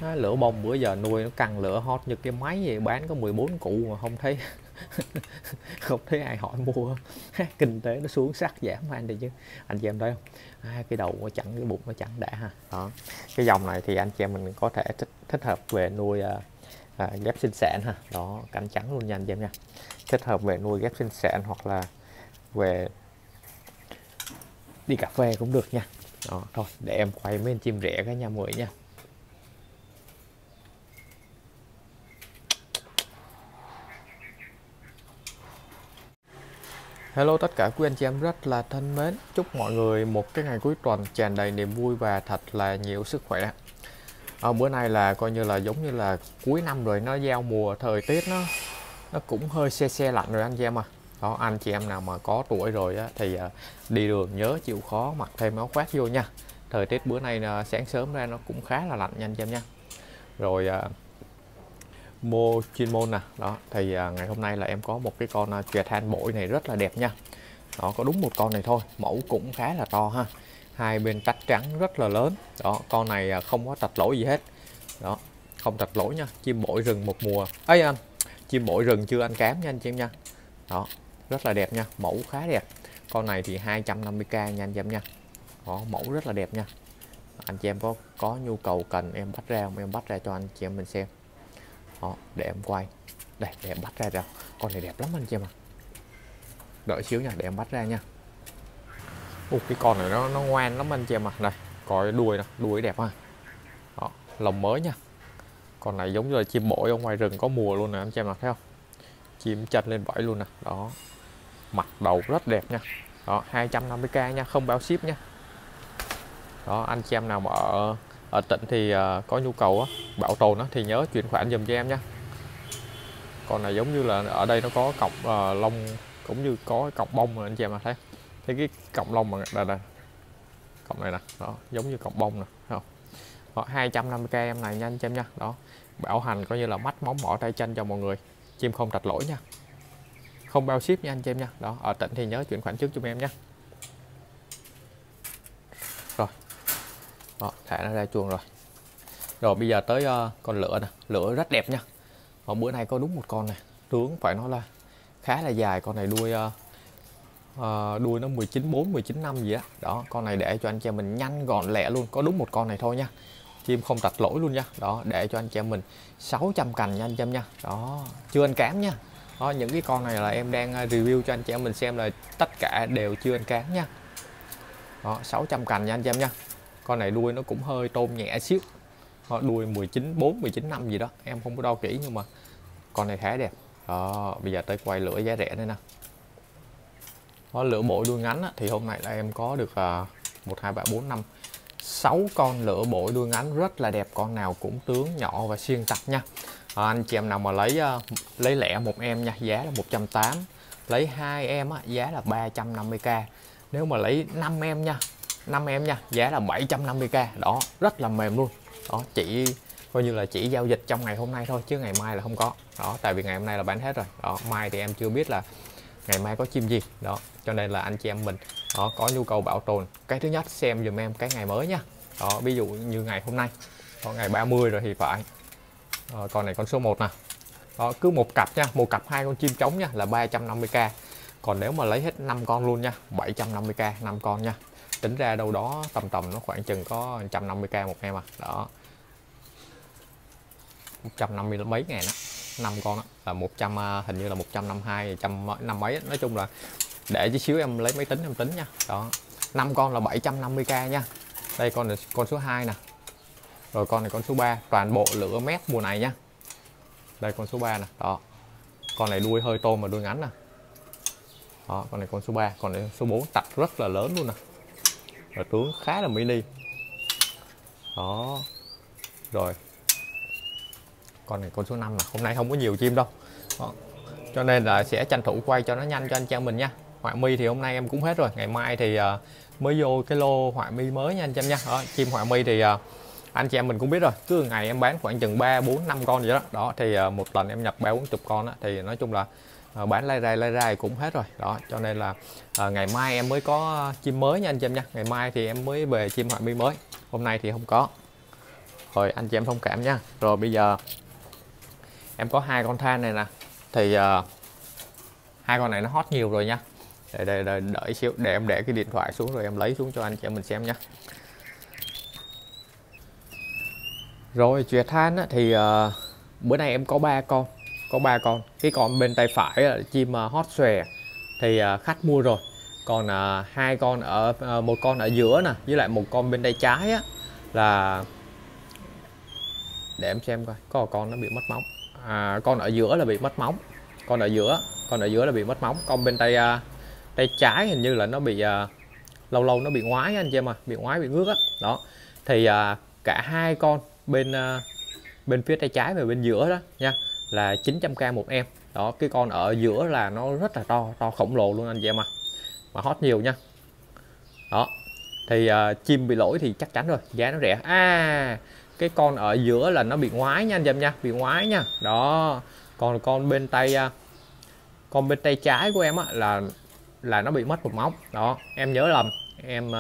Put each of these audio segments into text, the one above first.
Lửa bông bữa giờ nuôi nó căng lửa hot như cái máy vậy, bán có 14 cụ mà không thấy không thấy ai hỏi mua. Kinh tế nó xuống sắc giảm anh đi chứ. Anh chị em thấy không, cái đầu nó chặn, cái bụng nó chặn đã ha. Đó, cái dòng này thì anh chị em mình có thể thích hợp về nuôi ghép sinh sản ha. Đó, cánh trắng luôn nha anh chị em nha, thích hợp về nuôi ghép sinh sản hoặc là về đi cà phê cũng được nha. Đó, thôi để em quay mấy con chim rẻ cái nha mọi người nha. Hello tất cả quý anh chị em rất là thân mến. Chúc mọi người một cái ngày cuối tuần tràn đầy niềm vui và thật là nhiều sức khỏe. Bữa nay là coi như là giống như là cuối năm rồi, nó giao mùa, thời tiết nó cũng hơi se lạnh rồi anh chị em à. Đó, anh chị em nào mà có tuổi rồi á, thì đi đường nhớ chịu khó mặc thêm áo khoác vô nha. Thời tiết bữa nay sáng sớm ra nó cũng khá là lạnh nha anh chị em nha. Rồi chuyên môn nè. Đó thì ngày hôm nay là em có một cái con chẹt than bội này rất là đẹp nha. Đó, có đúng một con này thôi, mẫu cũng khá là to ha, hai bên tách trắng rất là lớn. Đó, con này không có trật lỗi gì hết. Đó, không trật lỗi nha. Chim bội rừng một mùa ấy anh, chim bội rừng chưa ăn cám nha anh chị em nha. Đó, rất là đẹp nha, mẫu khá đẹp. Con này thì 250k nha anh chị em nha. Đó, mẫu rất là đẹp nha. Anh chị em có nhu cầu cần em bắt ra không, em bắt ra cho anh chị em mình xem. Đó, để em quay đây, để em bắt ra đâu. Con này đẹp lắm anh chị em à. Đợi xíu nha, để em bắt ra nha. Cái con này nó ngoan lắm anh chị em à. Đây, coi đuôi nè, đuôi đẹp ha. Đó, lồng mới nha. Con này giống như là chim bội ở ngoài rừng có mùa luôn nè anh chị em à, thấy không? Chim chân lên vẫy luôn nè. Đó, mặt đầu rất đẹp nha. Đó, 250k nha, không bao ship nha. Đó, anh chị em nào mà ở tỉnh thì có nhu cầu bảo tồn thì nhớ chuyển khoản giùm cho em nha. Con này giống như là ở đây nó có cọc lông, cũng như có cọc bông rồi anh chị em mà thấy cái cọng lông mà đây cọng này nè. Đó, giống như cọc bông nè, thấy không? Đó, 250k em này nha anh chị em nha. Đó, bảo hành coi như là mắt móng mỏ tay chân cho mọi người, chim không trật lỗi nha, không bao ship nha anh chị em nha. Đó, ở tỉnh thì nhớ chuyển khoản trước cho em nha. Rồi, đó, thả nó ra chuồng rồi. Rồi bây giờ tới con lửa nè, lửa rất đẹp nha. Bữa nay có đúng một con này, tướng phải nói là khá là dài. Con này đuôi nó 19.4, 19.5 gì á. Đó, con này để cho anh chị em mình nhanh gọn lẹ luôn, có đúng một con này thôi nha. Chim không trật lỗi luôn nha. Đó, để cho anh chị em mình 600 cành nha anh chị em nha. Đó, chưa ăn cám nha. Đó, những cái con này là em đang review cho anh chị em mình xem là tất cả đều chưa ăn cám nha. Đó, 600 cành nha anh chị em nha. Con này đuôi nó cũng hơi tôm nhẹ xíu. Đó, đuôi 19.4, 19.5 gì đó, em không có đo kỹ nhưng mà con này khá đẹp. Đó, bây giờ tới quay lửa giá rẻ đây nè. Đó, lửa bội đuôi ngắn thì hôm nay là em có được 1, 2, 3, 4, 5, 6 con lửa bội đuôi ngắn rất là đẹp. Con nào cũng tướng nhỏ và xuyên tập nha. Anh chị em nào mà lấy lẻ một em nha, giá là 180. Lấy 2 em giá là 350k. Nếu mà lấy 5 em nha, 5 em nha, giá là 750k. Đó, rất là mềm luôn. Đó, chỉ coi như là chỉ giao dịch trong ngày hôm nay thôi chứ ngày mai là không có. Đó, tại vì ngày hôm nay là bán hết rồi. Đó, mai thì em chưa biết là ngày mai có chim gì. Đó, cho nên là anh chị em mình có nhu cầu bảo tồn, cái thứ nhất xem dùm em cái ngày mới nha. Đó, ví dụ như ngày hôm nay có ngày 30 rồi thì phải. Con này con số 1 nè. Đó, cứ một cặp nha, một cặp 2 con chim trống nha là 350k. Còn nếu mà lấy hết 5 con luôn nha, 750k 5 con nha. Tính ra đâu đó tầm nó khoảng chừng có 150k một em à. Đó, 150 mấy ngàn á, 5 con đó là 100, hình như là 152, 150 mấy. Nói chung là để chút xíu em lấy máy tính em tính nha. Đó, 5 con là 750k nha. Đây con này con số 2 nè. Rồi con này con số 3, toàn bộ lửa mép mùa này nha. Đây con số 3 nè. Đó, con này đuôi hơi tôm mà đuôi ngắn nè. Đó, con này con số 3, con này số 4 tạch rất là lớn luôn nè. Rồi tướng khá là mini. Đó, rồi con này con số 5 nè. Hôm nay không có nhiều chim đâu. Đó, cho nên là sẽ tranh thủ quay cho nó nhanh cho anh chị em mình nha. Họa mi thì hôm nay em cũng hết rồi, ngày mai thì mới vô cái lô họa mi mới nha anh chị em nha. Đó, chim họa mi thì anh chị em mình cũng biết rồi, cứ ngày em bán khoảng chừng 3, 4, 5 con gì đó. Đó thì một lần em nhập 3, 40 con đó, thì nói chung là bán lai rai cũng hết rồi. Đó, cho nên là ngày mai em mới có chim mới nha anh chị em nha. Ngày mai thì em mới về chim họa mi mới, hôm nay thì không có. Rồi anh chị em thông cảm nha. Rồi bây giờ em có hai con than này nè, thì hai con này nó hot nhiều rồi nha. Đợi xíu, để em để cái điện thoại xuống rồi em lấy xuống cho anh chị em mình xem nha. Rồi chùa than á, thì bữa nay em có ba con. Cái con bên tay phải là chim hót xòe thì khách mua rồi. Còn hai con ở một con ở giữa nè, với lại một con bên tay trái á, là để em xem coi có con nó bị mất móng. Con ở giữa là bị mất móng, con ở giữa là bị mất móng. Con bên tay trái hình như là nó bị lâu lâu nó bị ngoái anh chị em, bị ngoái bị ngước á đó. Thì cả hai con bên phía tay trái và bên giữa đó nha, là 900k một em đó. Cái con ở giữa là nó rất là to khổng lồ luôn anh chị em mà hot nhiều nha. Đó thì chim bị lỗi thì chắc chắn rồi, giá nó rẻ. Cái con ở giữa là nó bị ngoái nha anh chị em nha, bị ngoái nha đó. Còn con bên tay trái của em á là nó bị mất một móng đó. Em nhớ lầm, em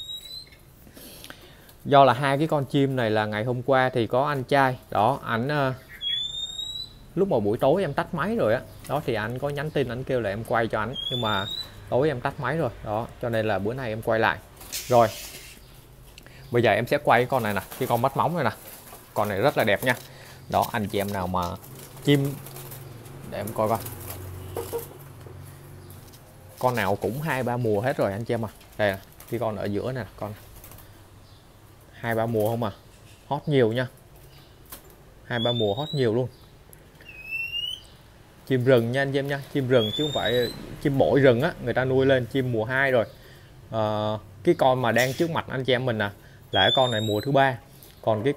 do là hai cái con chim này là ngày hôm qua thì có anh trai đó, ảnh lúc mà buổi tối em tắt máy rồi á đó, thì anh có nhắn tin anh kêu là em quay cho anh, nhưng mà tối em tắt máy rồi đó, cho nên là bữa nay em quay lại. Rồi bây giờ em sẽ quay cái con này nè, cái con mất móng này nè, con này rất là đẹp nha đó. Anh chị em nào mà chim, để em coi coi, con nào cũng 2-3 mùa hết rồi anh chị em đây nè, cái con ở giữa nè, con 2-3 mùa không hot nhiều nha, 2-3 mùa hot nhiều luôn. Chim rừng nha anh chị em nha, chim rừng chứ không phải chim bội rừng á, người ta nuôi lên chim mùa 2 rồi. Cái con mà đang trước mặt anh chị em mình nè là cái con này mùa thứ 3. Còn cái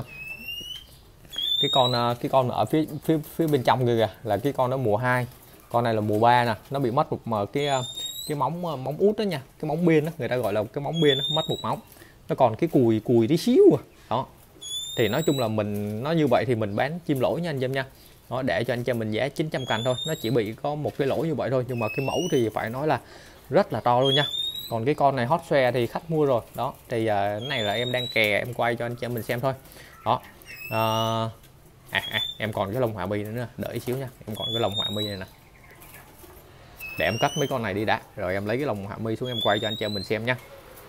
con ở phía bên trong kìa là cái con đó mùa 2. Con này là mùa 3 nè, nó bị mất một cái móng út đó nha, cái móng biên đó, người ta gọi là cái móng biên đó, mất một móng. Nó còn cái cùi tí xíu đó. Thì nói chung là mình nói như vậy thì mình bán chim lỗi nha anh em nha. Đó, để cho anh chị mình giá 900k thôi, nó chỉ bị có một cái lỗi như vậy thôi, nhưng mà cái mẫu thì phải nói là rất là to luôn nha. Còn cái con này hot share thì khách mua rồi đó, thì cái này là em đang kè em quay cho anh chị em mình xem thôi đó. Em còn cái lông họa mi nữa, đợi xíu nha, em còn cái lông họa mi này nè, để em cắt mấy con này đi đã, rồi em lấy cái lông họa mi xuống em quay cho anh chị em mình xem nha.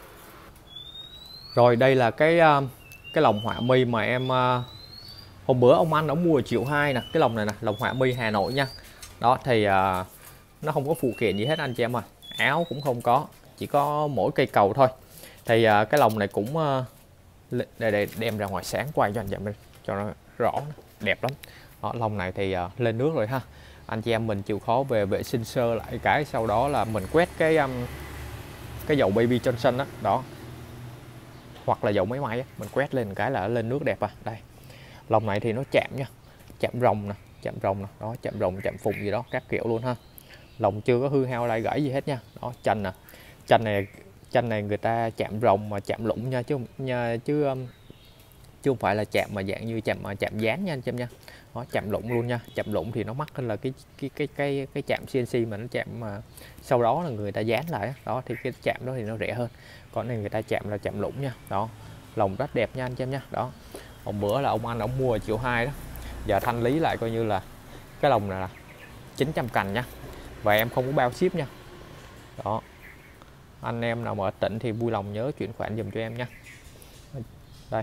Rồi đây là cái lồng họa mi mà em hôm bữa ông anh ông mua 1,2 triệu nè, cái lồng này nè, lồng họa mi Hà Nội nha. Đó thì nó không có phụ kiện gì hết anh chị em áo cũng không có, chỉ có mỗi cây cầu thôi. Thì cái lồng này cũng để đem ra ngoài sáng quay cho anh chị em mình cho nó rõ, đẹp lắm. Đó, lồng này thì lên nước rồi ha. Anh chị em mình chịu khó về vệ sinh sơ lại cái, sau đó là mình quét cái dầu Baby Johnson đó, đó hoặc là dầu máy may á, mình quét lên cái là lên nước đẹp đây. Lồng này thì nó chạm nha, chạm rồng nè, đó, chạm rồng chạm phùng gì đó các kiểu luôn ha. Lồng chưa có hư hao lai gãy gì hết nha. Đó chanh nè, chanh này người ta chạm rồng mà chạm lụng nha, chứ không phải là chạm mà dạng như chạm dán nha anh chị em nha. Đó, chạm lụng luôn nha. Chạm lụng thì nó mắc hơn là cái chạm CNC mà nó chạm mà sau đó là người ta dán lại đó, thì cái chạm đó thì nó rẻ hơn. Còn này người ta chạm là chạm lụng nha. Đó, lồng rất đẹp nha anh chị em nha. Đó, hôm bữa là ông anh ông mua 1,2 triệu đó, giờ thanh lý lại coi như là cái lồng này là 900 cành nha, và em không có bao ship nha. Đó, anh em nào mà ở tỉnh thì vui lòng nhớ chuyển khoản dùm cho em nha. Đây,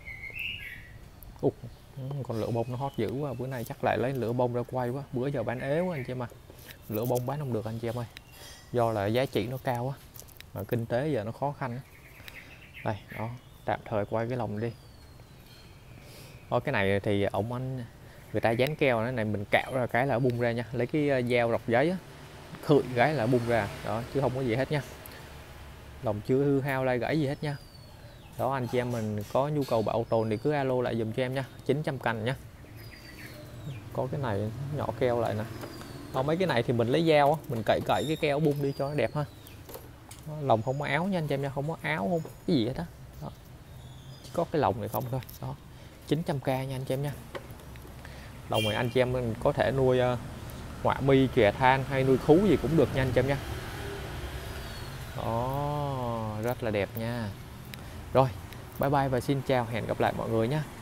con lửa bông nó hot dữ quá, bữa nay chắc lại lấy lửa bông ra quay quá, bữa giờ bán ế quá anh chị em lửa bông bán không được anh chị em ơi, do là giá trị nó cao quá mà kinh tế giờ nó khó khăn. Đây đó, tạm thời quay cái lồng đi. Đó, cái này thì ông anh người ta dán keo nó này, mình cạo ra cái là bung ra nha, lấy cái dao rọc giấy á, khựi cái là bung ra đó, chứ không có gì hết nha. Lồng chưa hư hao lai gãy gì hết nha. Đó, anh chị em mình có nhu cầu bảo tồn thì cứ alo lại dùm cho em nha, 900 cành nha. Có cái này nhỏ keo lại nè. Đó, mấy cái này thì mình lấy dao á, mình cậy cái keo bung đi cho nó đẹp ha. Đó, lồng không có áo nha anh chị em nha, không có áo không cái gì hết á. Đó, chỉ có cái lồng này không thôi. Đó, 900k nha anh chị em nha. Lồng này anh chị em mình có thể nuôi họa mi, chòe than hay nuôi khú gì cũng được nha anh chị em nha. Đó, rất là đẹp nha. Rồi Bye bye và xin chào, hẹn gặp lại mọi người nhé.